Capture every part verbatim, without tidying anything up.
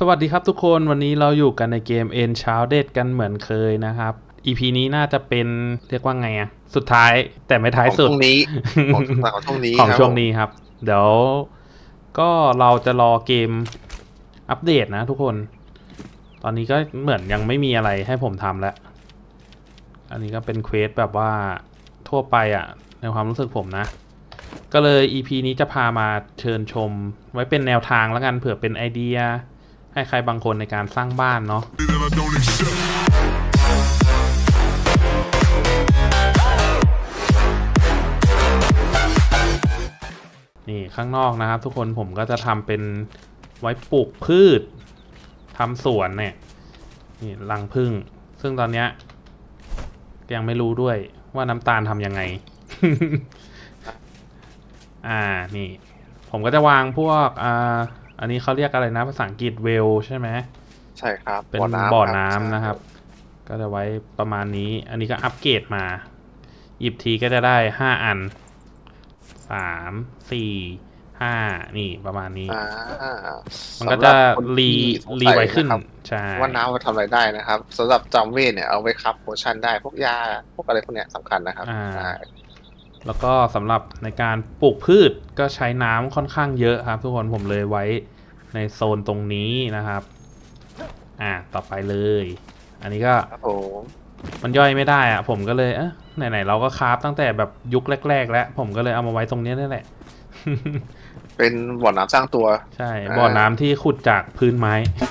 สวัสดีครับทุกคนวันนี้เราอยู่กันในเกม Enshrouded กันเหมือนเคยนะครับ อี พี นี้น่าจะเป็นเรียกว่าไงอะสุดท้ายแต่ไม่ท้ายสุดของช่วงนี้ของช่วงนี้ของช่วงนี้ครับเดี๋ยวก็เราจะรอเกมอัปเดตนะทุกคนตอนนี้ก็เหมือนยังไม่มีอะไรให้ผมทำแล้วอันนี้ก็เป็นเควสแบบว่าทั่วไปอะในความรู้สึกผมนะก็เลย อี พี นี้จะพามาเชิญชมไว้เป็นแนวทางแล้วกันเผื่อเป็นไอเดียให้ใครบางคนในการสร้างบ้านเนาะนี่ข้างนอกนะครับทุกคนผมก็จะทำเป็นไว้ปลูกพืชทำสวนเนี่ยนี่รังผึ้งซึ่งตอนเนี้ยยังไม่รู้ด้วยว่าน้ำตาลทำยังไง อ่านี่ผมก็จะวางพวกอ่าอันนี้เขาเรียกอะไรนะภาษาอังกฤษเวลใช่ไหมใช่ครับเป็นบ่อน้ำนะครับก็จะไว้ประมาณนี้อันนี้ก็อัปเกรดมาหยิบทีก็จะได้ห้าอันสามสี่ห้านี่ประมาณนี้มันก็จะรีรีไวขึ้นใช่ว่าน้ำมาทำอะไรได้นะครับสำหรับจอมเวทเนี่ยเอาไว้คับโพชั่นได้พวกยาพวกอะไรพวกเนี้ยสำคัญนะครับแล้วก็สำหรับในการปลูกพืชก็ใช้น้ำค่อนข้างเยอะครับทุกคนผมเลยไว้ในโซนตรงนี้นะครับอ่าต่อไปเลยอันนี้ก็มันย่อยไม่ได้อะผมก็เลยเออไหนๆเราก็คราฟตั้งแต่แบบยุคแรกๆแล้วผมก็เลยเอามาไว้ตรงนี้นี่แหละเป็นบ่อน้ำสร้างตัวใช่บ่อน้ำที่ขุดจากพื้นไม้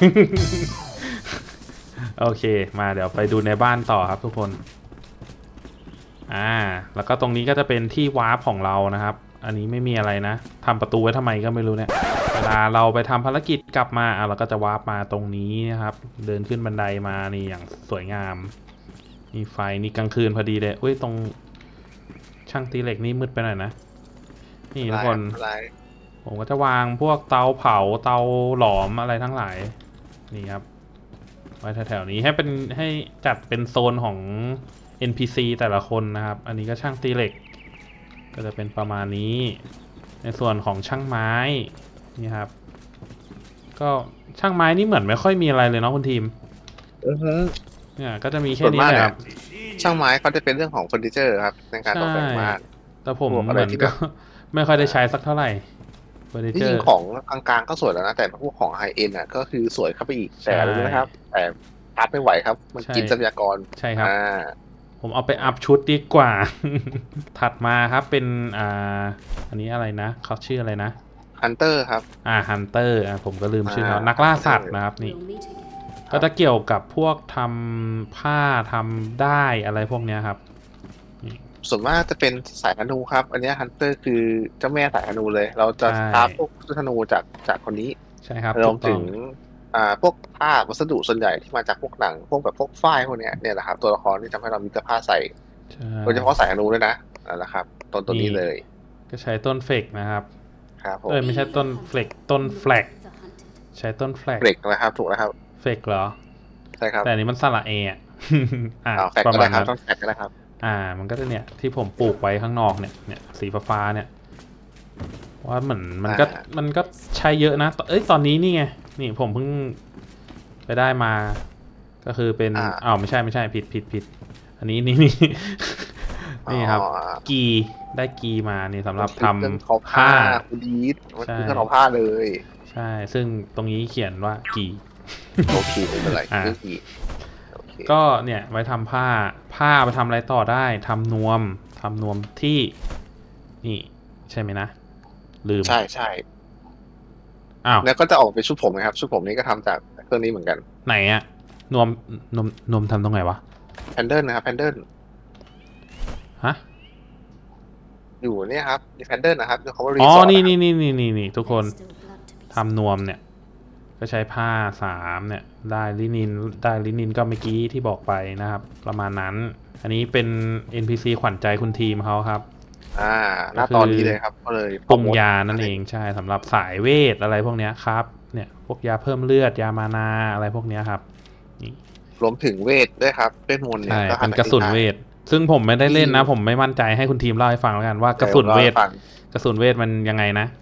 โอเคมาเดี๋ยวไปดูในบ้านต่อครับทุกคนอ่าแล้วก็ตรงนี้ก็จะเป็นที่วาร์ปของเรานะครับอันนี้ไม่มีอะไรนะทำประตูไว้ทำไมก็ไม่รู้เนี่ยเวลาเราไปทำภารกิจกลับมาอ่ะเราก็จะวาร์ปมาตรงนี้นะครับเดินขึ้นบันไดมานี่อย่างสวยงามมีไฟนี่กลางคืนพอดีเลยอุ้ยตรงช่างตีเหล็กนี่มืดไปหน่อยนะนี่ทุกคนผมก็จะวางพวกเตาเผาเตาหลอมอะไรทั้งหลายนี่ครับไว้แถวๆนี้ให้เป็นให้จัดเป็นโซนของ เอ็น พี ซี แต่ละคนนะครับอันนี้ก็ช่างตีเหล็กก็จะเป็นประมาณนี้ในส่วนของช่างไม้นี่ครับก็ช่างไม้นี่เหมือนไม่ค่อยมีอะไรเลยเนาะคุณทีมเนี่ยก็จะมีแค่นี้แหละครับช่างไม้เขาจะเป็นเรื่องของเฟอร์นิเจอร์ครับในการตกแต่งบ้านแต่ผมเหมือนก็ไม่ค่อยได้ใช้สักเท่าไหร่เฟอร์นิเจอร์ของกลางๆก็สวยแล้วนะแต่พวกของไฮเอ็นอ่ะก็คือสวยเข้าไปอีกแต่รู้ไหมครับแต่อัพไม่ไหวครับมันกินทรัพยากรใช่ครับผมเอาไปอัพชุดดีกว่า ถัดมาครับเป็นอ่าอันนี้อะไรนะเขาชื่ออะไรนะฮันเตอร์ครับอ่าฮันเตอร์อ่าผมก็ลืมชื่อเขานักล่าสัตว์นะครับนี่ก็จะเกี่ยวกับพวกทำผ้าทำได้อะไรพวกนี้ครับส่วนมากจะเป็นสายธนูครับอันนี้ฮันเตอร์คือเจ้าแม่สายธนูเลยเราจะคราฟพวกธนูจากจากคนนี้ใช่ครับรวมถึงอ่าพวกผ้าวัสดุส่วนใหญ่ที่มาจากพวกหนังพวกแบบพวกฝ้ายพวกนี้เนี่ยแหละครับตัวละครที่ทำให้เรามีเสื้อผ้าใส่โดยเฉพาะสายธนูด้วยนะนั่นแหละครับต้นตัวนี้เลยก็ใช้ต้นเฟกนะครับครับเออไม่ใช่ต้นเฟกต้นแฟลกใช้ต้นแฟลกเฟกนะครับถูกแล้วครับเฟกเหรอใช่ครับแต่อันนี้มันสระเออ่ะอ่าประมาณนั้นต้นแฟกก็ได้ครับอ่ามันก็จะเนี่ยที่ผมปลูกไว้ข้างนอกเนี่ยเนี่ยสีฟ้าเนี่ยว่าเหมือนมันก็มันก็ใช้เยอะนะเอ้ยตอนนี้นี่ไงนี่ผมเพิ่งไปได้มาก็คือเป็นอ้าวไม่ใช่ไม่ใช่ผิดผิดผิดอันนี้นี่นี่นี่ครับกีได้กีมานี่สำหรับทำผ้าคุณดีดมันคือขนมผ้าเลยใช่ซึ่งตรงนี้เขียนว่ากีโอเคไม่เป็นไรก็เนี่ยไว้ทำผ้าผ้าไปทำอะไรต่อได้ทำนวมทำนวมที่นี่ใช่ไหมนะลืมใช่ใช่อ้าวแล้วก็จะออกเป็นชุดผมนะครับชุดผมนี้ก็ทำจากเครื่องนี้เหมือนกันไหนอะนวมนวมนวมทำตรงไหนวะแพนเดิลนะครับแพนเดิลฮะอยู่เนี่ยครับมีแพนเดิลนะครับเขาอ๋อนี่นี่นี่นี่นี่นี่ทุกคนทำนวมเนี่ยก็ใช้ผ้าสามเนี่ยได้ลินินได้ลินินก็เมื่อกี้ที่บอกไปนะครับประมาณนั้นอันนี้เป็น เอ็น พี ซี ขวัญใจคุณทีมเขาครับอ่าหน้าตอนนี้เลยครับก็เลยปรุงยานั่นเองใช่สำหรับสายเวทอะไรพวกนี้ครับเนี่ยพวกยาเพิ่มเลือดยามานาอะไรพวกนี้ครับนี่รวมถึงเวทด้วยครับเวทมนต์เนี่ยเป็นกระสุนเวทซึ่งผมไม่ได้เล่นนะผมไม่มั่นใจให้คุณทีมเล่าให้ฟังแล้วกันว่ากระสุนเวทกระสุนเวทมันยังไงนะ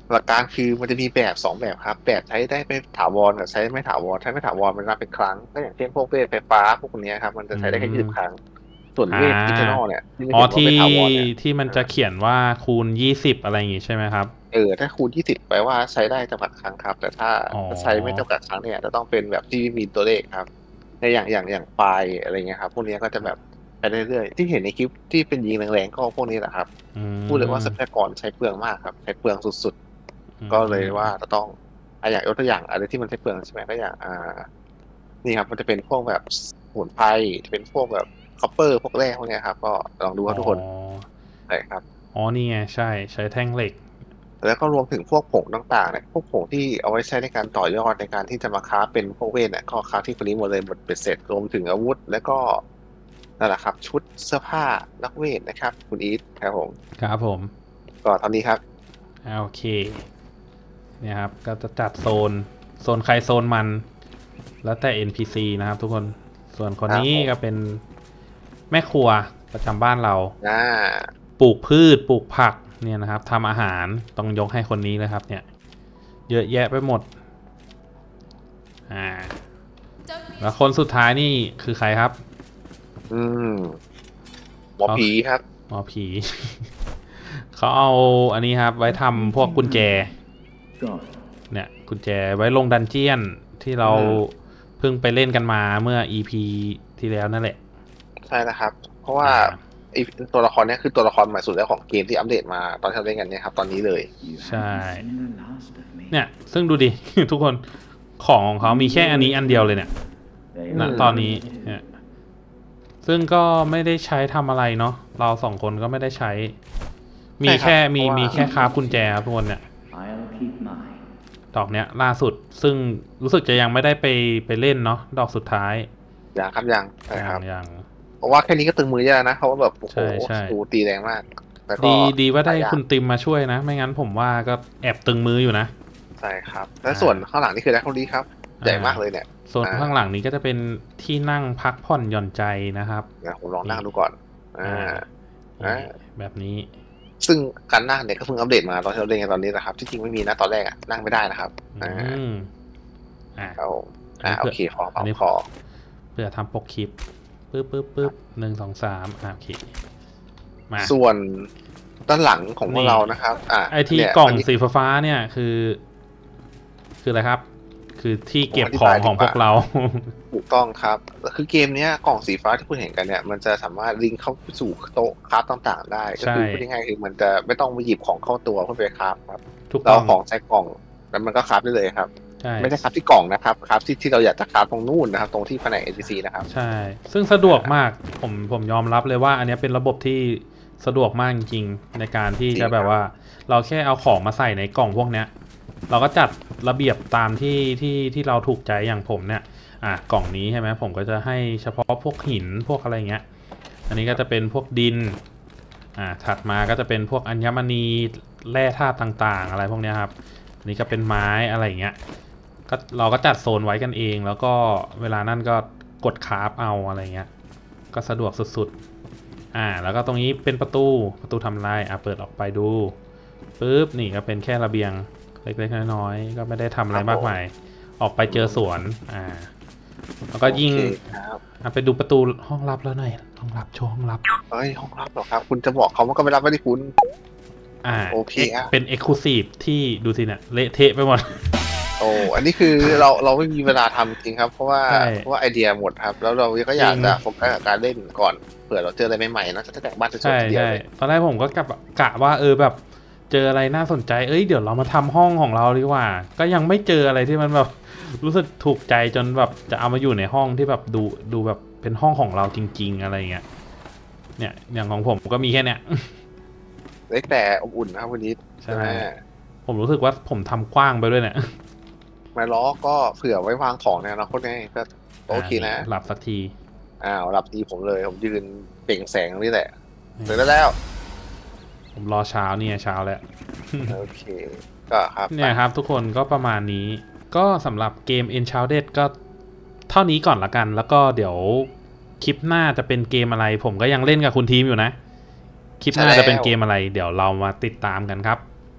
หลักการคือมันจะมีแบบสองแบบครับแบบใช้ได้ไม่ถาวรกับใช้ไม่ถาวรใช้ไม่ถาวรมันนับเป็นครั้งก็อย่างเช่นพวกเวทไฟฟ้าพวกนี้ครับมันจะใช้ได้แค่ยี่สิบครั้งส่วนอ่เวทอินเทอร์นอาลเนี่ยที่ไม่อ๋อเห็นว่าที่ไม่ถาวรเนี่ยที่มันจะเขียนว่าคูณยี่สิบอะไรอย่างงี้ใช่ไหมครับเออถ้าคูณยี่สิบแปลว่าใช้ได้จำกัดครั้งครับแต่ถ้าอ๋อใช้ไม่จำกัดครั้งเนี่ยจะต้องเป็นแบบที่มีตัวเลขครับในอย่างอย่างอย่างไฟล์อะไรเงี้ยครับพวกนี้ก็จะแบบไปเรื่อยๆที่เห็นในคลิปที่เป็นยิงแรงๆก็พวกนี้แหละครับอืพูดเลยว่าทรัพมยากรใช้เปลืองมากครับใช้เปลืองสุดอืๆก็เลยมว่าจะต้องอ่ะอย่างยกตัวอย่างอะไรที่มันใช้เปลืองใช่ไหมก็อย่างอ่านี่ครับมันจะเป็นพวกแบบสมุนไพรจะเป็นพวกแบบคอปเปอร์พวกแร่พวกเนี้ยครับก็ลองดูคอ๋อรับทุกคนใช่ครับอ๋อนี่ไงใช่ใช้แท่งเหล็กแล้วก็รวมถึงพวกผงต่างๆเนี่ยพวกผงที่เอาไว้ใช้ในการต่อยอดในการที่จะมาค้าเป็นพวกเวทเนี่ยก็ค้าที่คนนี้หมดเลยหมดเป็นเสร็จรวมถึงอาวุธ แล้วก็นั่นแหละครับชุดเสื้อผ้านักเวทนะครับคุณอีทครับผมครับผมก็เท่านี้ครับอ่าโอเคเนี่ยครับก็จะจัดโซนโซนใครโซนมันแล้วแต่ เอ็น พี ซี นะครับทุกคนส่วนคนนี้ก็เป็นแม่ครัวประจำบ้านเราอ่าปลูกพืชปลูกผักเนี่ยนะครับทำอาหารต้องยกให้คนนี้เลยครับเนี่ยเยอะแยะไปหมดอ่าแล้วคนสุดท้ายนี่คือใครครับอืมหมอผีครับหมอผี เขาเอาอันนี้ครับไว้ทำพวกกุญแจเนี่ยกุญแจไว้ลงดันเจียนที่เราเพิ่งไปเล่นกันมาเมื่อ อี พี ที่แล้วนั่นแหละใช่นะครับ เพราะว่าไอตัวละครเนี้ยคือตัวละครใหม่สุดแล้วของเกมที่อัปเดตมาตอนที่เราเล่นกันเนี่ยครับตอนนี้เลยใช่เนี่ยซึ่งดูดิ ทุกคนของของเขามีแค่อันนี้อันเดียวเลยเนี่ยณตอนนี้เนี่ยซึ่งก็ไม่ได้ใช้ทำอะไรเนาะเราสองคนก็ไม่ได้ใช้มีแค่มีมีแค่คาบกุญแจครับทุกคนเนี่ยดอกเนี้ยล่าสุดซึ่งรู้สึกจะยังไม่ได้ไปไปเล่นเนาะดอกสุดท้ายยังครับยังใช่ครับยังเพราะว่าแค่นี้ก็ตึงมือเยอะนะเพราะว่าแบบโอ้โหดูตีแรงมากดีดีว่าได้คุณติมมาช่วยนะไม่งั้นผมว่าก็แอบตึงมืออยู่นะใช่ครับและส่วนข้างหลังนี่คือได้คนดีครับใหญ่มากเลยเนี่ยส่วนข้างหลังนี้ก็จะเป็นที่นั่งพักผ่อนหย่อนใจนะครับเดี๋ยวผมลองนั่งดูก่อนอ่าอ่าแบบนี้ซึ่งการนั่งเนี่ยก็เพิ่งอัปเดตมาตอนที่เราเล่นกันตอนนี้นะครับที่จริงไม่มีนะตอนแรกอะนั่งไม่ได้นะครับอ่าอ่าเอาอ่าโอเคขออันนี้ขอเพื่อทำปกคลิปปึ๊บปึ๊บปึ๊บหนึ่งสองสามอ่าโอเคมาส่วนด้านหลังของพวกเรานะครับอ่าไอที่กล่องสีฟ้าเนี่ยคือคืออะไรครับคือที่เก็บของของพวกเราถูกต้องครับคือเกมนี้กล่องสีฟ้าที่คุณเห็นกันเนี่ยมันจะสามารถลิงก์เข้าสู่โต๊ะคราฟต่างๆได้ก็คือพูดง่ายๆคือมันจะไม่ต้องไปหยิบของเข้าตัวเพื่อไปคราฟครับเราของใส่กล่องแล้วมันก็คราฟได้เลยครับไม่ใช่คราฟที่กล่องนะครับคราฟที่ที่เราอยากจะคราฟตรงนู่นนะครับตรงที่แผนก เอ็น พี ซี นะครับใช่ซึ่งสะดวกมากผมผมยอมรับเลยว่าอันนี้เป็นระบบที่สะดวกมากจริงๆในการที่จะแบบว่าเราแค่เอาของมาใส่ในกล่องพวกเนี้ยเราก็จัดระเบียบตามที่ที่ที่เราถูกใจอย่างผมเนี่ยอ่ะกล่องนี้ใช่ไหมผมก็จะให้เฉพาะพวกหินพวกอะไรเงี้ยอันนี้ก็จะเป็นพวกดินอ่าถัดมาก็จะเป็นพวกอัญมณีแร่ธาตุต่างๆอะไรพวกนี้ครับอันนี้ก็เป็นไม้อะไรเงี้ยก็เราก็จัดโซนไว้กันเองแล้วก็เวลานั่นก็กดคราฟเอาอะไรเงี้ยก็สะดวกสุดๆอ่าแล้วก็ตรงนี้เป็นประตูประตูทำลายอ่ะเปิดออกไปดูปึ๊บนี่ก็เป็นแค่ระเบียงเล็กๆน้อยๆก็ไม่ได้ทำอะไรมากมายออกไปเจอสวนอ่าแล้วก็ยิ่งไปดูประตูห้องลับแล้วหน่อยห้องลับโชว์ห้องลับเฮ้ยห้องลับเหรอครับคุณจะบอกเขาว่าก็ไม่รับไม่ได้คุณอ่าโอเคเป็นเอ็กซ์คลูซีฟที่ดูสิเนี่ยเละเทะไปหมดโอ้อันนี้คือเราเราไม่มีเวลาทำจริงครับเพราะว่าเพราะว่าไอเดียหมดครับแล้วเราก็อยากจะโฟกัสกับการเล่นก่อนเผื่อเราเจออะไรใหม่ๆนะจะแต่งบ้านจะสวยทีเดียวเลยตอนแรกผมก็กะกะว่าเออแบบเจออะไรน่าสนใจเอ้ยเดี๋ยวเรามาทำห้องของเราดีกว่าก็ยังไม่เจออะไรที่มันแบบรู้สึกถูกใจจนแบบจะเอามาอยู่ในห้องที่แบบดูดูแบบเป็นห้องของเราจริงๆอะไรเงี้ยเนี่ยอย่างของผมก็มีแค่เนี้ยเล็กแต่อบอุ่นนะครับวันนี้ใช่ผมรู้สึกว่าผมทำกว้างไปด้วยเนี่ยไม้ล้อก็เผื่อไว้วางของในอนาคตไงก็โอเคนะหลับสักทีอ้าวหลับดีผมเลยผมยืนเปล่งแสงนี่แหละเสร็จแล้วผมรอเช้าเนี่ยเช้าแล้วโอเคก็ครับเนี่ยครับทุกคนก็ประมาณนี้ก็สำหรับเกม Enshrouded ก็เท่านี้ก่อนละกันแล้วก็เดี๋ยวคลิปหน้าจะเป็นเกมอะไรผมก็ยังเล่นกับคุณทีมอยู่นะคลิปหน้าจะเป็นเกมอะไรเดี๋ยวเรามาติดตามกันครับ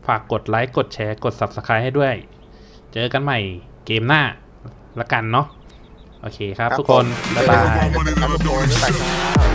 ฝากกดไลค์กดแชร์กด ซับสไครบ์ ให้ด้วยเจอกันใหม่เกมหน้าละกันเนาะโอเคครับทุกคนบ๊ายบาย